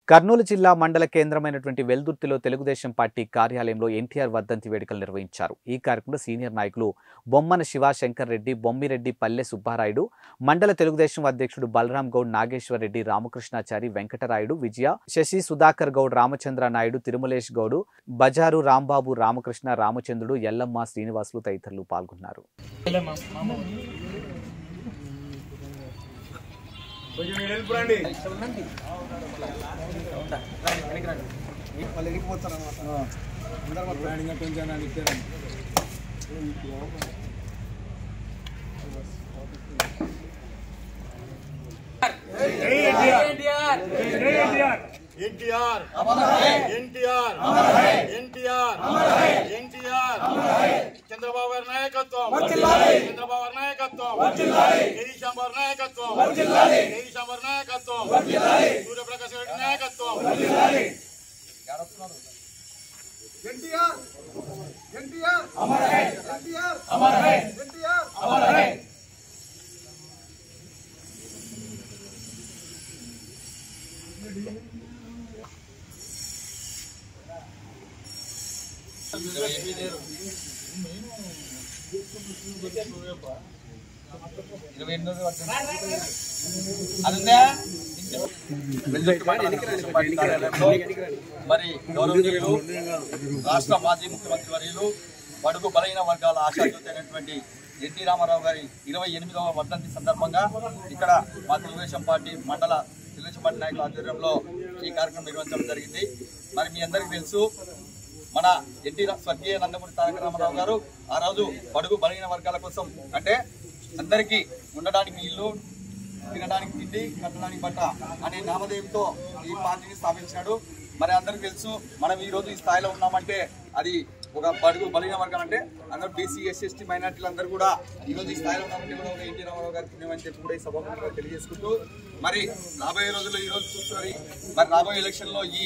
కర్నూలు జిల్లా మండల కేంద్రమైనటువంటి వెల్దుర్తిలో తెలుగుదేశం పార్టీ కార్యాలయంలో ఎన్టీఆర్ వర్ధంతి వేడుకలు నిర్వహించారు. ఈ కార్యక్రమంలో సీనియర్ నాయకులు బొమ్మన శివశంకర్ రెడ్డి, బొమ్మిరెడ్డి, పల్లె సుబ్బారాయుడు, మండల తెలుగుదేశం అధ్యక్షుడు బలరాం గౌడ్, నాగేశ్వర్ రెడ్డి, రామకృష్ణాచారి, వెంకటరాయుడు, విజయ, శశి సుధాకర్ గౌడ్, రామచంద్ర నాయుడు, తిరుమలేష్ గౌడ్, బజారు రాంబాబు, రామకృష్ణ, రామచంద్రుడు, ఎల్లమ్మ, శ్రీనివాసులు తదితరులు పాల్గొన్నారు. ఎన్టీఆర్ చంద్రబాబు గారి నాయకత్వం, చంద్రబాబు గారి నాయకత్వం, కేశంబర్ నాయకత్వం, కేశంబర్ నాయకత్వం, సూర్యప్రకాశ్ రెడ్డి నాయకత్వం. ఎన్టీఆర్ ఎన్టీఆర్ అమర్ హై, ఎన్టీఆర్ అమర్ హై, ఎన్టీఆర్ అమర్ హై. మరి గౌరవనీయులు రాష్ట్ర మాజీ ముఖ్యమంత్రి వర్యులు బడుగు బలహీన వర్గాల ఆశాజ్యోతి అయినటువంటి ఎన్టీ రామారావు గారి 28వ వర్ధంతి సందర్భంగా ఇక్కడ మా తెలుగుదేశం పార్టీ మండల తెలుగుదేశం పార్టీ నాయకుల ఆధ్వర్యంలో ఈ కార్యక్రమం నిర్వహించడం జరిగింది. మరి మీ అందరికీ తెలుసు, మన స్వర్గీయ నందమూరి తారక రామారావు గారు ఆ రోజు బడుగు బలహీన వర్గాల కోసం, అంటే అందరికీ ఉండడానికి ఇల్లు, తినడానికి తిండి, కట్టడానికి బట్ట అనే నామధేయంతో ఈ పార్టీని స్థాపించాడు. మరి అందరికీ తెలుసు, మనం ఈ రోజు ఈ స్థాయిలో ఉన్నామంటే అది ఒక బడుగు బలహీన వర్గం, అంటే అందరూ బీసీ, ఎస్సీ, ఎస్టీ మైనార్టీలు అందరూ కూడా ఈ రోజు ఈ స్థాయిలో ఉన్నామంటే కూడా ఒక ఎన్టీ రామారావు గారికి పుణ్యమని చెప్పి కూడా ఈ సభలో తెలియజేసుకుంటూ, మరి రాబోయే రోజుల్లో ఈ రోజు చూస్తున్నారు, మరి రాబోయే ఎలక్షన్లో ఈ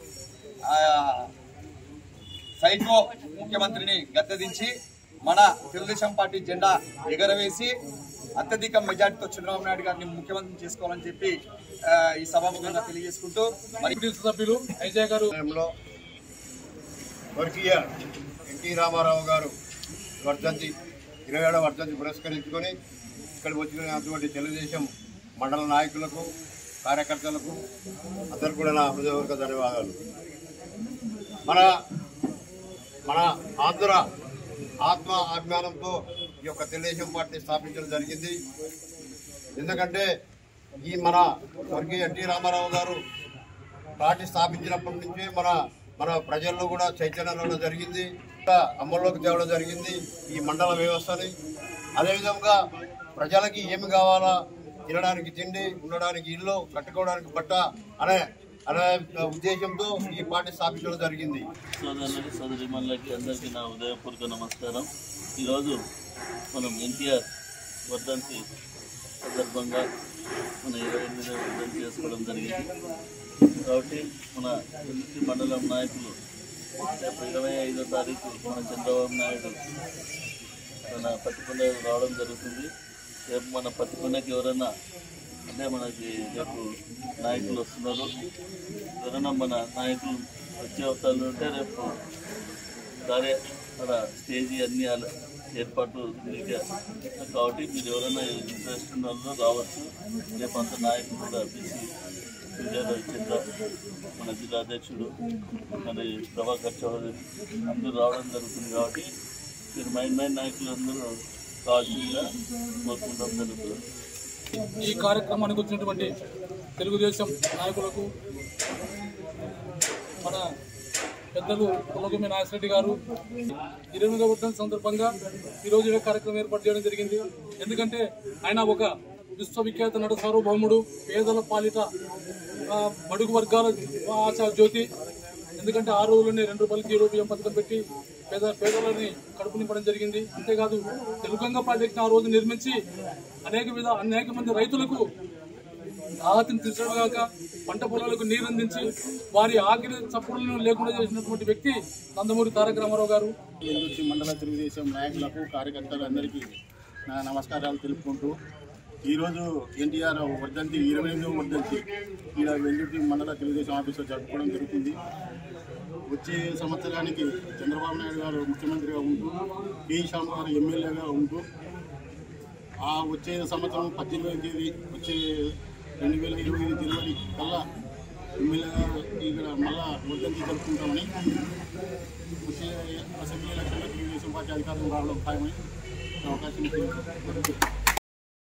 సైకో ముఖ్యమంత్రిని గద్దెదించి మన తెలుగుదేశం పార్టీ జెండా ఎగరవేసి అత్యధిక మెజార్టీతో చంద్రబాబు నాయుడు గారిని ముఖ్యమంత్రిని చేసుకోవాలని చెప్పి ఈ సభాముఖంగా తెలియజేసుకుంటూ, మరి సభ్యులు ఐజయ్ గారు స్వర్గీయ ఎన్టీ రామారావు గారు వర్ధంతి 27వ వర్ధంతి పురస్కరించుకొని ఇక్కడికి వచ్చినటువంటి తెలుగుదేశం మండల నాయకులకు, కార్యకర్తలకు అందరూ కూడా నా హృదయపూర్వక ధన్యవాదాలు. మన ఆంధ్ర ఆత్మ అభిమానంతో ఈ యొక్క తెలుగుదేశం పార్టీ స్థాపించడం జరిగింది. ఎందుకంటే ఈ మన స్వర్గీయ ఎన్టీ రామారావు గారు పార్టీ స్థాపించినప్పటి నుంచే మన ప్రజల్లో కూడా చైతన్యం జరిగింది, అమల్లోకి తేవడం జరిగింది ఈ మండల వ్యవస్థని. అదేవిధంగా ప్రజలకి ఏమి కావాలా, తినడానికి తిండి, ఉండడానికి ఇల్లు, కట్టుకోవడానికి బట్ట అనే ఉద్దేశంతో ఈ పార్టీ స్థాపించడం జరిగింది. సోదరులకి, సోదరిమణులకి అందరికీ నా హృదయపూర్వక నమస్కారం. ఈరోజు మనం ఎన్టీఆర్ వర్ధంతి సందర్భంగా మన 28వ వర్ధంతి చేసుకోవడం జరిగింది. కాబట్టి మన వెల్దుర్తి మండలం నాయకులు రేపు 25వ తారీఖు మన చంద్రబాబు నాయుడు మన పత్తికొండ రావడం జరుగుతుంది. రేపు మన పత్తికొండకి ఎవరైనా, అంటే మనకి రేపు నాయకులు వస్తున్నారు, ఎవరైనా మన నాయకులు వచ్చే అవసరాలు ఉంటే రేపు అక్కడ స్టేజీ అన్ని ఏర్పాటు కాబట్టి మీరు ఎవరైనా ఇంట్రెస్ట్ ఉన్న వాళ్ళు రావచ్చు. రేపు అంత నాయకులు కూడా బీసీ విజయచంద్ర, మన జిల్లా అధ్యక్షుడు, మరి ప్రభాకర్ చౌదరి అందరూ రావడం జరుగుతుంది. కాబట్టి మీరు మైండ్ నాయకులు అందరూ కావాల్సిందిగా కోరుకుంటాం జరుగుతుంది. ఈ కార్యక్రమానికి వచ్చినటువంటి తెలుగుదేశం నాయకులకు, మన పెద్దలు పుల్లగుమి నాగేశ్వరరెడ్డి గారు 28వ వర్ధంతి సందర్భంగా ఈరోజు ఈ కార్యక్రమం ఏర్పాటు చేయడం జరిగింది. ఎందుకంటే ఆయన ఒక విశ్వవిఖ్యాత నట సార్వభౌముడు, పేదల పాలిట బడుగు వర్గాల ఆశా జ్యోతి. ఎందుకంటే ఆ రోజుల్లోనే 2 రూపాయలకి రూపాయి పథకం పెట్టి పేదలని కడుపు నింపడం జరిగింది. అంతేకాదు తెలుగంగ ప్రాజెక్టును ఆ రోజు నిర్మించి అనేక మంది రైతులకు ఆహతిని తీర్చడం కాక పంట పొలాలకు నీరు అందించి వారి ఆఖరి చప్పుడులను లేకుండా చేసినటువంటి వ్యక్తి నందమూరి తారక రామారావు గారు. మండల తెలుగుదేశం నాయకులకు, కార్యకర్తలు అందరికీ నా నమస్కారాలు తెలుపుకుంటూ, ఈరోజు ఎన్టీఆర్ వర్ధంతి 28వ వర్ధంతి ఇలా వెల్లుర్తి మండల తెలుగుదేశం ఆఫీసులో జరుపుకోవడం జరుగుతుంది. వచ్చే సంవత్సరానికి చంద్రబాబు నాయుడు గారు ముఖ్యమంత్రిగా ఉంటూ పి శ్యామ్ గారు ఎమ్మెల్యేగా ఉంటూ వచ్చే సంవత్సరం 18వ తేదీ వచ్చే 2025 జనవరి కల్లా ఎమ్మెల్యేగా ఇక్కడ మళ్ళా వర్ధంతి జరుపుకుంటామని వచ్చే అసెంబ్లీ ఎలక్షన్లో తెలుగుదేశం పార్టీ అధికారం రావడం ఖాయమని అవకాశం